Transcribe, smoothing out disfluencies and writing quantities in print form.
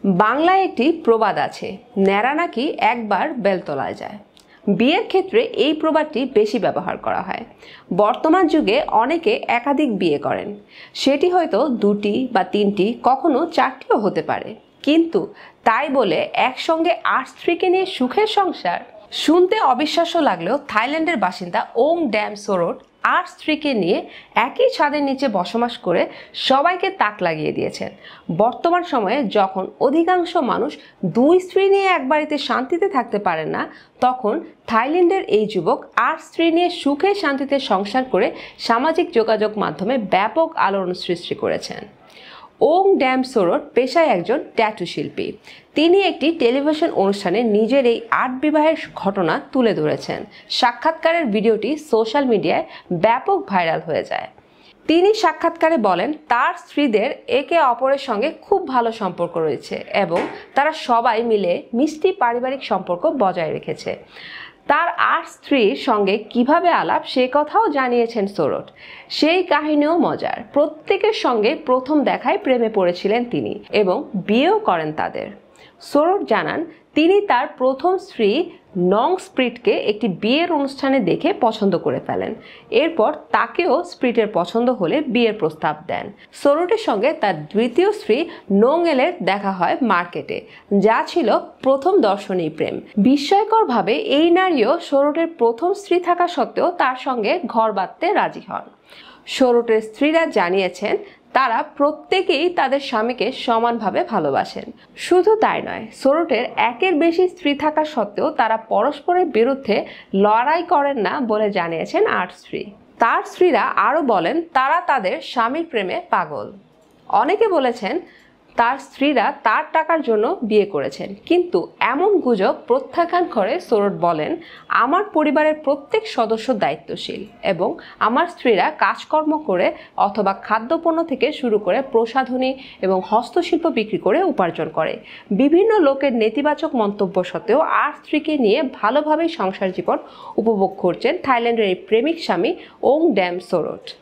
বাংলায় একটি প্রবাদ আছে, ন্যাড়া নাকি একবার বেলতলায় যায়। বিয়ের ক্ষেত্রে এই প্রবাদটি বেশি ব্যবহার করা হয়। বর্তমান যুগে অনেকে একাধিক বিয়ে করেন, সেটি হয়তো 2টি বা 3টি, কখনো 4টিও হতে পারে। কিন্তু তাই বলে একসঙ্গে 8 স্ত্রীকে নিয়ে সুখের সংসার? শুনতে অবিশ্বাস্য লাগলেও থাইল্যান্ডের বাসিন্দা ওং ড্যাম সোরট 8 স্ত্রীকে নিয়ে একই ছাদের নিচে বসবাস করে সবাইকে তাক লাগিয়ে দিয়েছেন। বর্তমান সময়ে যখন অধিকাংশ মানুষ 2 স্ত্রী নিয়ে এক বাড়িতে শান্তিতে থাকতে পারেন না, তখন থাইল্যান্ডের এই যুবক 8 স্ত্রী নিয়ে সুখে শান্তিতে সংসার করে সামাজিক যোগাযোগ মাধ্যমে ব্যাপক আলোড়ন সৃষ্টি করেছেন। ওং ড্যাম সোরট পেশায় একজন ট্যাটু শিল্পী। তিনি একটি টেলিভিশন অনুষ্ঠানে নিজের এই 8 বিবাহের ঘটনা তুলে ধরেছেন। সাক্ষাৎকারের ভিডিওটি সোশ্যাল মিডিয়ায় ব্যাপক ভাইরাল হয়ে যায়। তিনি সাক্ষাৎকারে বলেন, তার স্ত্রীদের একে অপরের সঙ্গে খুব ভালো সম্পর্ক রয়েছে এবং তারা সবাই মিলে মিষ্টি পারিবারিক সম্পর্ক বজায় রেখেছে। তার 8 স্ত্রীর সঙ্গে কিভাবে আলাপ সে কথাও জানিয়েছেন সোরট। সেই কাহিনীও মজার। প্রত্যেকের সঙ্গে প্রথম দেখায় প্রেমে পড়েছিলেন তিনি এবং বিয়েও করেন তাদের। সোরট জানান, তিনি তার প্রথম স্ত্রী নং স্প্রিটকে একটি বিয়ের অনুষ্ঠানে দেখে পছন্দ করে ফেলেন। এরপর তাকেও স্প্রিটের পছন্দ হলে বিয়ের প্রস্তাব দেন। সোরটের সঙ্গে তার দ্বিতীয় স্ত্রী নোংয়েলের দেখা হয় মার্কেটে, যা ছিল প্রথম দর্শনেই প্রেম। বিস্ময়করভাবে এই নারীও সোরটের প্রথম স্ত্রী থাকা সত্ত্বেও তার সঙ্গে ঘর বাঁধতে রাজি হন। সোরটের স্ত্রীরা জানিয়েছেন, তারা প্রত্যেকেই তাদের স্বামীকে সমানভাবে ভালোবাসেন। শুধু তাই নয়, সোরটের একের বেশি স্ত্রী থাকা সত্ত্বেও তারা পরস্পরের বিরুদ্ধে লড়াই করেন না বলে জানিয়েছেন 8 স্ত্রী। তার স্ত্রীরা আরও বলেন, তারা তাদের স্বামীর প্রেমে পাগল। অনেকে বলেছেন তার স্ত্রীরা তার টাকার জন্য বিয়ে করেছেন, কিন্তু এমন গুজব প্রত্যাখ্যান করে সোরট বলেন, আমার পরিবারের প্রত্যেক সদস্য দায়িত্বশীল এবং আমার স্ত্রীরা কাজকর্ম করে অথবা খাদ্যপণ্য থেকে শুরু করে প্রসাধনী এবং হস্তশিল্প বিক্রি করে উপার্জন করে। বিভিন্ন লোকের নেতিবাচক মন্তব্য সত্ত্বেও 8 স্ত্রীকে নিয়ে ভালোভাবেই সংসার জীবন উপভোগ করছেন থাইল্যান্ডের এই প্রেমিক স্বামী ওং ড্যাম সোরট।